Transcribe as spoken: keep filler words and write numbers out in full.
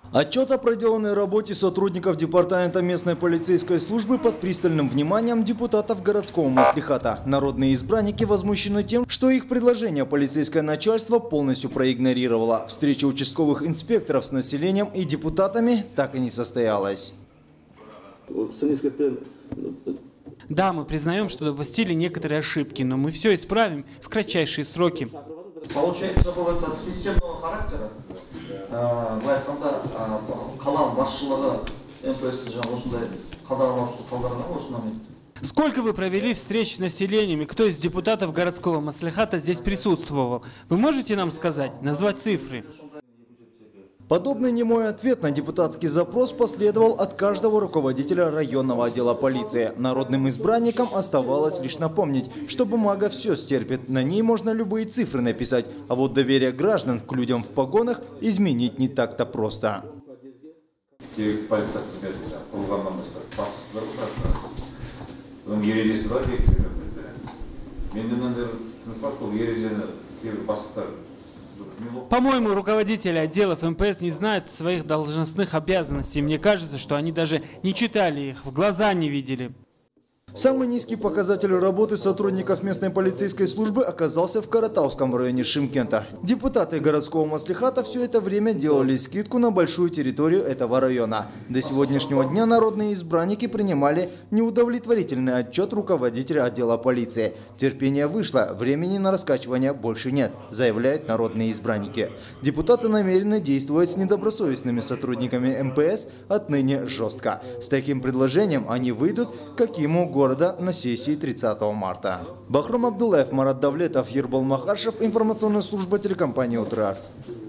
Отчет о проделанной работе сотрудников департамента местной полицейской службы под пристальным вниманием депутатов городского маслихата. Народные избранники возмущены тем, что их предложение полицейское начальство полностью проигнорировало. Встреча участковых инспекторов с населением и депутатами так и не состоялась. Да, мы признаем, что допустили некоторые ошибки, но мы все исправим в кратчайшие сроки. Получается, было это системного характера. Сколько вы провели встреч с населением и кто из депутатов городского маслихата здесь присутствовал? Вы можете нам сказать, назвать цифры? Подобный немой ответ на депутатский запрос последовал от каждого руководителя районного отдела полиции. Народным избранникам оставалось лишь напомнить, что бумага все стерпит, на ней можно любые цифры написать, а вот доверие граждан к людям в погонах изменить не так-то просто. По-моему, руководители отделов эм пэ эс не знают своих должностных обязанностей. Мне кажется, что они даже не читали их, в глаза не видели. Самый низкий показатель работы сотрудников местной полицейской службы оказался в Каратауском районе Шымкента. Депутаты городского маслихата все это время делали скидку на большую территорию этого района. До сегодняшнего дня народные избранники принимали неудовлетворительный отчет руководителя отдела полиции. Терпение вышло, времени на раскачивание больше нет, заявляют народные избранники. Депутаты намерены действовать с недобросовестными сотрудниками эм пэ эс отныне жестко. С таким предложением они выйдут к Акиму города на сессии тридцатого марта. Бахром Абдулаев, Марат Давлетов, Ербол Махаршев, информационная служба телекомпании «Утрар».